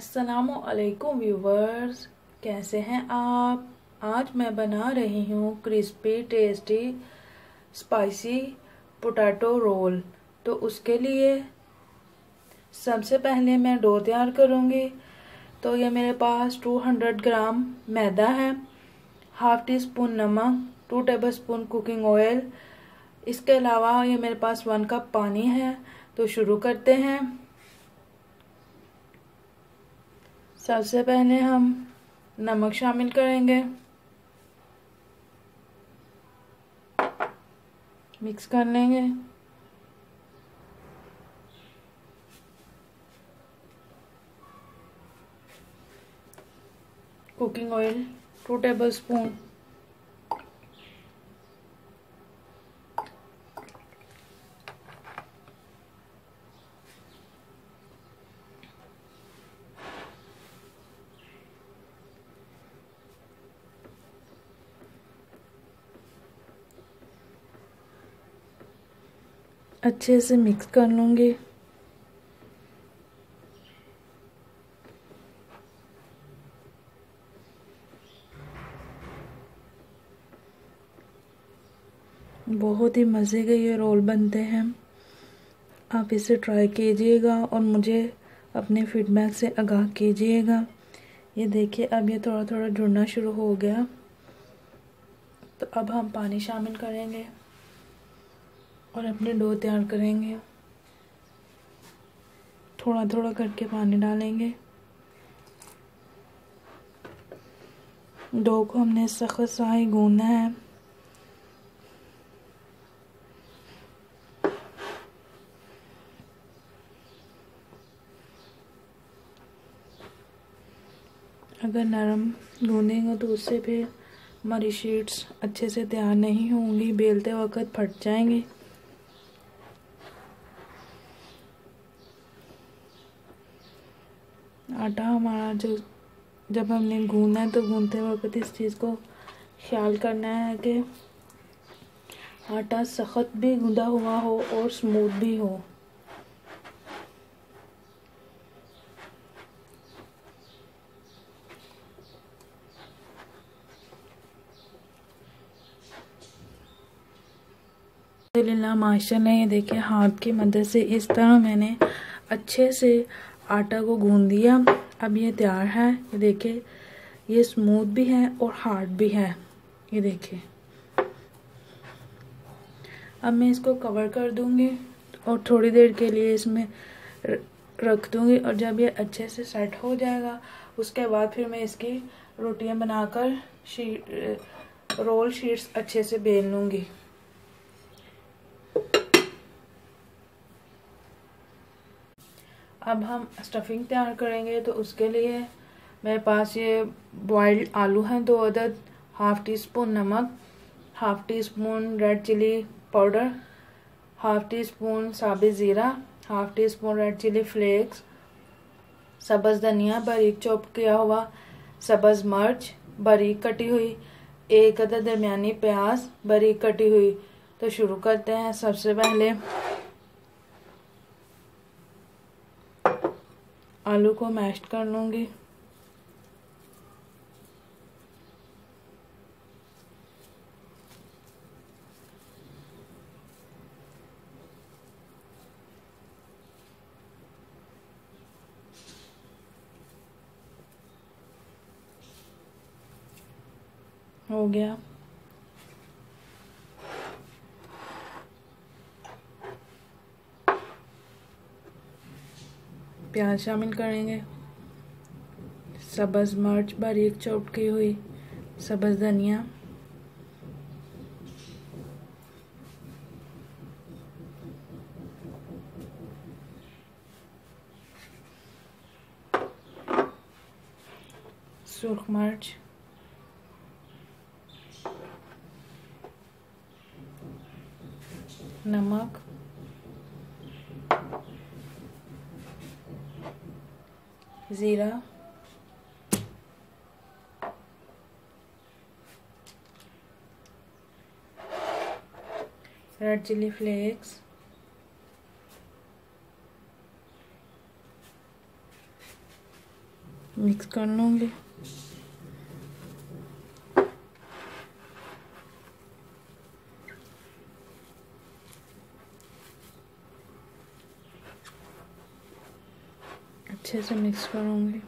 अस्सलामुअलैकुम व्यूवर्स, कैसे हैं आप। आज मैं बना रही हूँ crispy tasty spicy potato roll. तो उसके लिए सबसे पहले मैं डो तैयार करूँगी। तो ये मेरे पास 200 ग्राम मैदा है, हाफ टी स्पून नमक, 2 टेबलस्पून कुकिंग ऑयल। इसके अलावा ये मेरे पास 1 कप पानी है। तो शुरू करते हैं। सबसे पहले हम नमक शामिल करेंगे, मिक्स कर लेंगे। कुकिंग ऑयल 2 टेबलस्पून, अच्छे से मिक्स कर लूँगी। बहुत ही मज़े के ये रोल बनते हैं। आप इसे ट्राई कीजिएगा और मुझे अपने फीडबैक से आगाह कीजिएगा। ये देखिए, अब ये थोड़ा थोड़ा जुड़ना शुरू हो गया। तो अब हम पानी शामिल करेंगे और अपने डो तैयार करेंगे। थोड़ा थोड़ा करके पानी डालेंगे। डो को हमने सख्त सा ही गूंदना है। अगर नरम गूंदेंगे तो उससे फिर हमारी शीट्स अच्छे से तैयार नहीं होंगी, बेलते वक्त फट जाएंगी। आटा हमारा जब हमने गूंदना है तो गूंदते वक्त इस चीज़ को ख्याल करना है कि आटा सख्त भी गूंदा हुआ हो और स्मूथ भी हो। अल्हम्दुलिल्लाह माशाल्लाह, ये देखिए हाथ की मदद से इस तरह मैंने अच्छे से आटा को गूंद दिया। अब ये तैयार है। ये देखिए, ये स्मूथ भी है और हार्ड भी है। ये देखिए, अब मैं इसको कवर कर दूंगी और थोड़ी देर के लिए इसमें रख दूंगी। और जब ये अच्छे से सेट हो जाएगा उसके बाद फिर मैं इसकी रोटियां बनाकर रोल शीट्स अच्छे से बेल लूंगी। अब हम स्टफिंग तैयार करेंगे। तो उसके लिए मेरे पास ये बॉइल्ड आलू हैं 2 अदद, हाफ टी स्पून नमक, half teaspoon red chilli powder, half teaspoon साबित ज़ीरा, half teaspoon red chilli flakes, सब्ज़ धनिया बारीक चॉप किया हुआ, सब्ज़ मिर्च बारीक कटी हुई, 1 अदद दरमियानी प्याज बारीक कटी हुई। तो शुरू करते हैं। सबसे पहले आलू को मैश कर लूँगी। हो गया। प्याज शामिल करेंगे, सब्ज़ मिर्च बारीक चॉप की हुई, सब्ज़ धनिया, सुर्ख मिर्च, नमक, ज़ीरा, रेड चिली फ्लेक्स, मिक्स कर लूँगी। अच्छे से मिक्स करूँगी।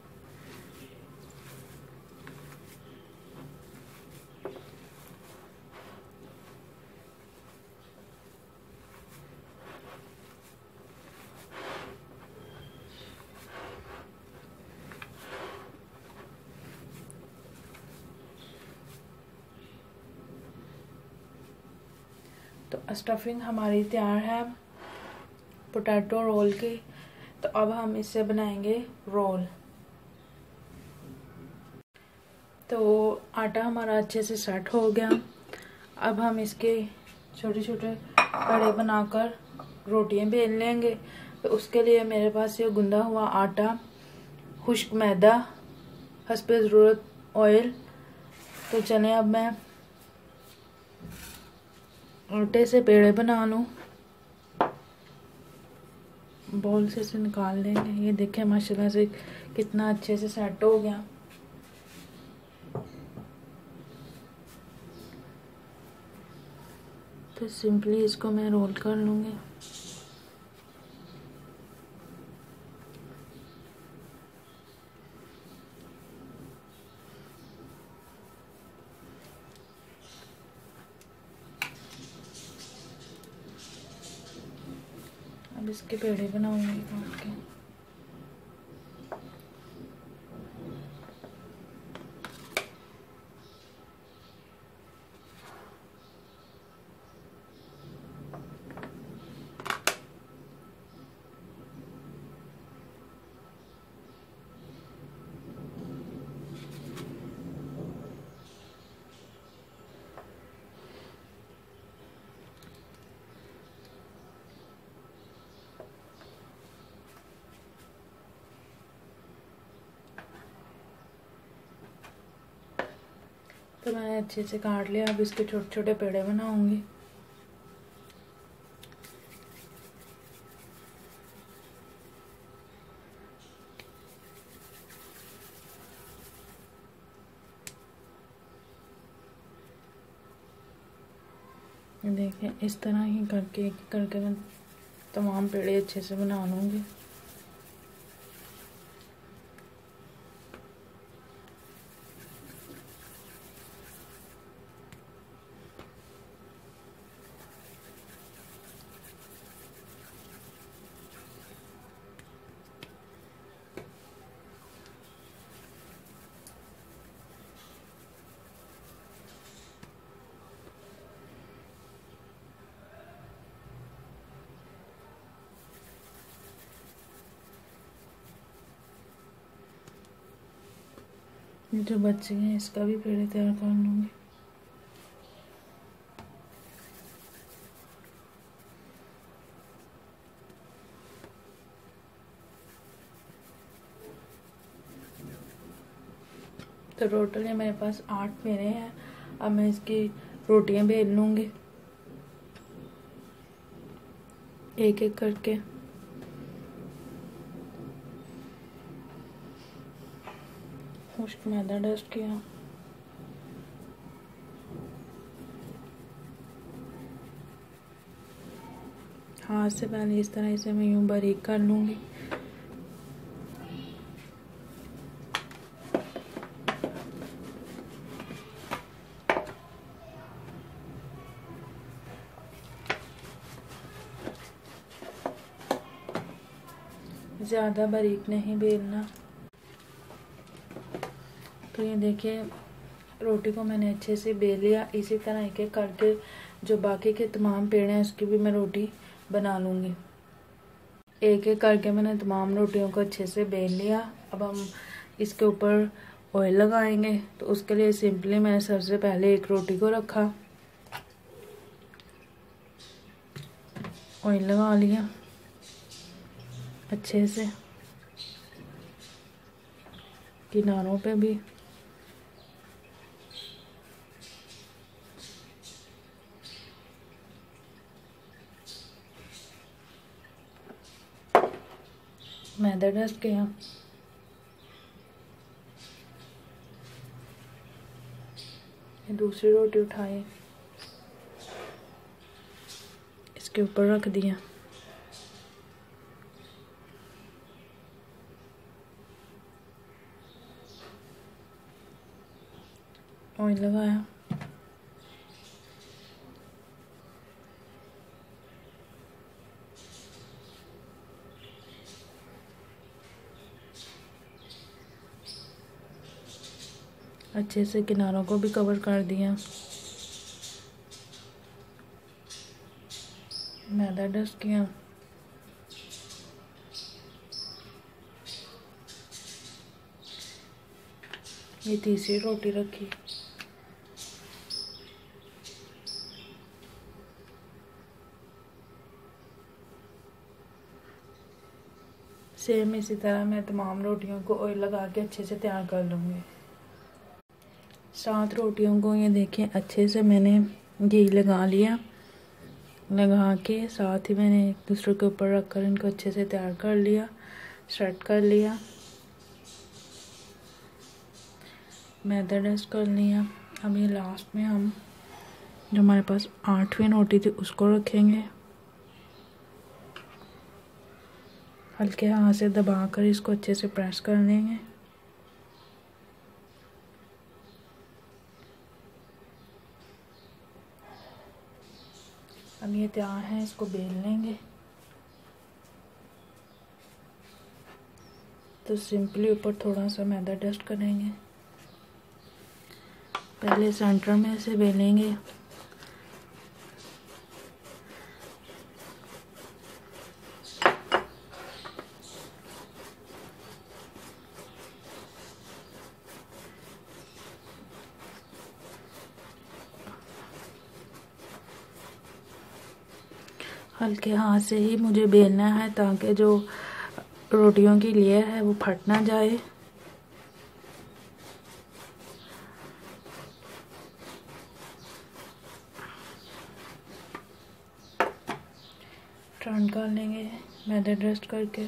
तो स्टफिंग हमारी तैयार है पोटैटो रोल की। तो अब हम इससे बनाएंगे रोल। तो आटा हमारा अच्छे से सेट हो गया। अब हम इसके छोटे छोटे पेड़े बनाकर रोटियां बेल लेंगे। तो उसके लिए मेरे पास ये गुंदा हुआ आटा, खुश्क मैदा, हस्बे ज़रूरत ऑयल। तो चलें अब मैं आटे से पेड़े बना लूँ। बॉल से इसे निकाल लेंगे। ये देखें माशाल्लाह से कितना अच्छे से सेट हो गया। तो सिंपली इसको मैं रोल कर लूँगी। अब इसके पेड़े बनाऊंगी काट के। तो मैंने अच्छे से काट लिया। अब इसके छोटे छोटे पेड़े बनाऊंगी। देखिए इस तरह ही करके एक करके मैं तमाम पेड़े अच्छे से बना लूँगी। जो बच्चे हैं इसका भी पेड़े तैयार कर लूँगी। तो टोटल ये मेरे पास 8 पेड़े हैं। अब मैं इसकी रोटियां बेल लूँगी एक एक करके। खुश्क मैदा डस्ट किया। हाथ से पहले इस तरह इसे मैं यूं बारीक कर लूँगी। ज़्यादा बारीक नहीं बेलना। तो ये देखिए रोटी को मैंने अच्छे से बेल लिया। इसी तरह एक एक करके जो बाकी के तमाम पेड़ हैं उसकी भी मैं रोटी बना लूँगी। एक एक करके मैंने तमाम रोटियों को अच्छे से बेल लिया। अब हम इसके ऊपर ऑयल लगाएंगे। तो उसके लिए सिंपली मैंने सबसे पहले एक रोटी को रखा, ऑयल लगा लिया अच्छे से किनारों पे भी। मैदा डस्ट किया। दूसरी रोटी उठाई, इसके ऊपर रख दिया। ऑयल लगाया। अच्छे से किनारों को भी कवर कर दिया। मैदा डस्ट किया। ये तीसरी रोटी रखी। सेम इसी तरह मैं तमाम रोटियों को ऑयल लगा के अच्छे से तैयार कर लूँगी। 7 रोटियों को ये देखिए अच्छे से मैंने घी लगा लिया। लगा के साथ ही मैंने एक दूसरे के ऊपर रख कर इनको अच्छे से तैयार कर लिया, सेट कर लिया। मैदा डस्ट कर लिया। अब ये लास्ट में हम जो हमारे पास 8वीं रोटी थी उसको रखेंगे। हल्के हाथ से दबाकर इसको अच्छे से प्रेस कर लेंगे। अब ये तैयार है, इसको बेल लेंगे। तो सिंपली ऊपर थोड़ा सा मैदा डस्ट करेंगे। पहले सेंटर में से बेलेंगे। हल्के हाथ से ही मुझे बेलना है ताकि जो रोटियों की लेयर है वो फट ना जाए। टर्न कर लेंगे मैदा डस्ट करके।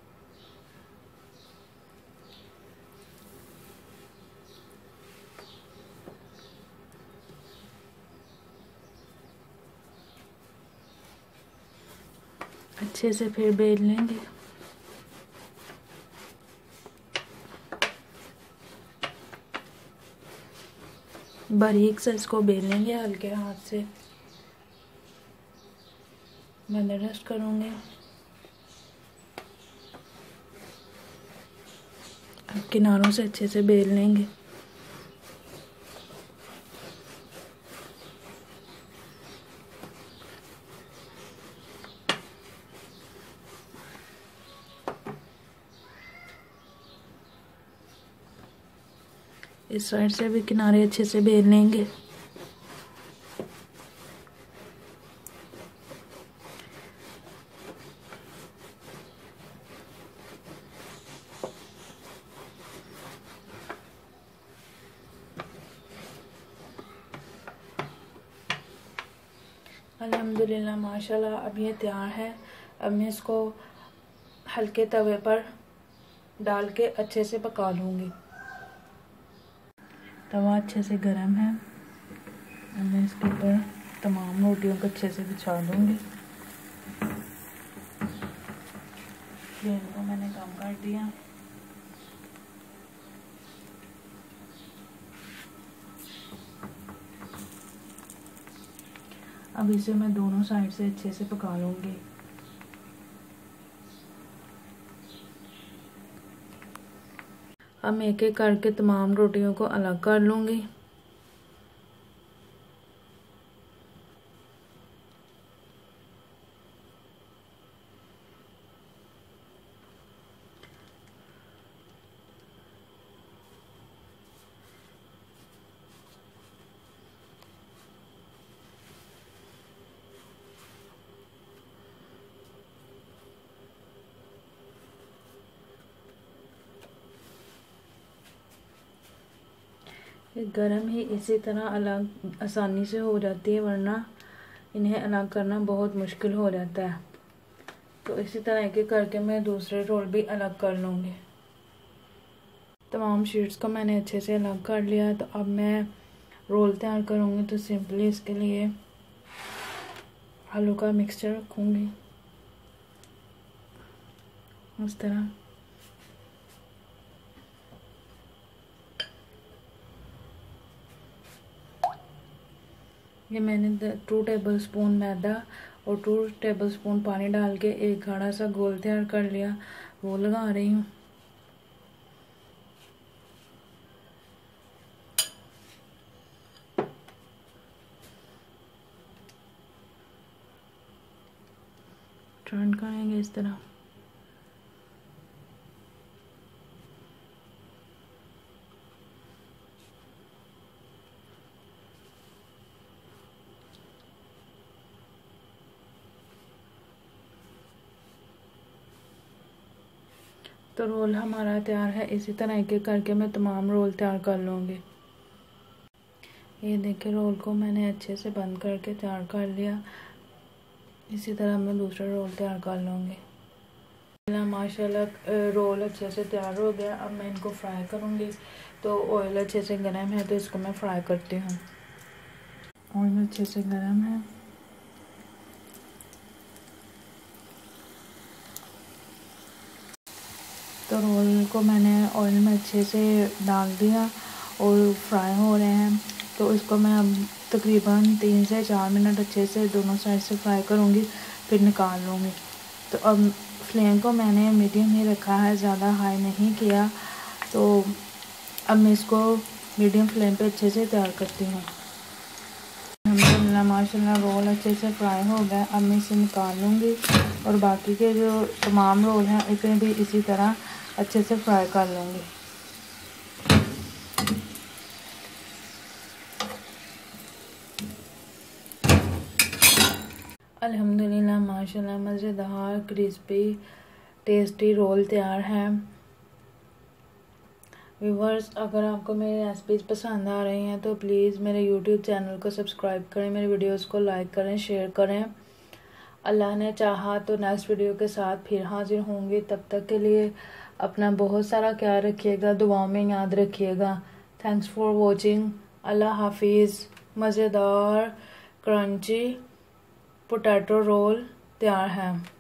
अच्छे से फिर बेल लेंगे। बारीक से इसको बेल लेंगे हल्के हाथ से। मैदा डस्ट करूँगी। अब किनारों से अच्छे से बेल लेंगे। इस साइड से भी किनारे अच्छे से बेल लेंगे। अल्हम्दुलिल्लाह माशाल्लाह अब ये तैयार है। अब मैं इसको हल्के तवे पर डाल के अच्छे से पका लूँगी। तवा अच्छे से गर्म है। अब मैं इसके ऊपर तमाम रोटियों को अच्छे से बिछा दूँगी। फ्लेम को मैंने कम कर दिया। अब इसे मैं दोनों साइड से अच्छे से पका लूँगी। अब मैं एक एक करके तमाम रोटियों को अलग कर लूँगी। ये गरम ही इसी तरह अलग आसानी से हो जाती है, वरना इन्हें अलग करना बहुत मुश्किल हो जाता है। तो इसी तरह एक एक करके मैं दूसरे रोल भी अलग कर लूँगी। तमाम शीट्स को मैंने अच्छे से अलग कर लिया। तो अब मैं रोल तैयार करूँगी तो सिंपली इसके लिए आलू का मिक्सचर रखूँगी इस तरह। ये मैंने 2 टेबलस्पून मैदा और 2 टेबलस्पून पानी डाल के एक गाढ़ा सा घोल तैयार कर लिया, वो लगा रही हूँ। टर्न करेंगे इस तरह। तो रोल हमारा तैयार है। इसी तरह एक एक करके मैं तमाम रोल तैयार कर लूँगी। ये देखिए रोल को मैंने अच्छे से बंद करके तैयार कर लिया। इसी तरह मैं दूसरा रोल तैयार कर लूँगी। माशाल्लाह रोल अच्छे से तैयार हो गया। अब मैं इनको फ्राई करूँगी। तो ऑयल अच्छे से गर्म है तो इसको मैं फ्राई करती हूँ। ऑयल अच्छे से गर्म है। तो रोल को मैंने ऑयल में अच्छे से डाल दिया और फ्राई हो रहे हैं। तो इसको मैं अब तकरीबन 3 से 4 मिनट अच्छे से दोनों साइड से फ्राई करूँगी, फिर निकाल लूँगी। तो अब फ्लेम को मैंने मीडियम ही रखा है, ज़्यादा हाई नहीं किया। तो अब मैं इसको मीडियम फ्लेम पे अच्छे से तैयार करती हूँ। अल्हम्दुलिल्लाह माशाल्लाह रोल अच्छे से फ्राई हो गए। अब मैं इसे निकाल लूँगी और बाकी के जो तमाम रोल हैं इसे भी इसी तरह अच्छे से फ्राई कर लूँगी। अल्हम्दुलिल्लाह माशाल्लाह मज़ेदार क्रिस्पी टेस्टी रोल तैयार हैं। व्यूवर्स, अगर आपको मेरी रेसिपीज़ पसंद आ रही हैं तो प्लीज़ मेरे यूट्यूब चैनल को सब्सक्राइब करें, मेरे वीडियोस को लाइक करें, शेयर करें। अल्लाह ने चाहा तो नेक्स्ट वीडियो के साथ फिर हाजिर होंगी। तब तक के लिए अपना बहुत सारा ख्याल रखिएगा, दुआओं में याद रखिएगा। Thanks for watching. अल्लाह हाफिज़। मज़ेदार क्रंची पोटैटो रोल तैयार है।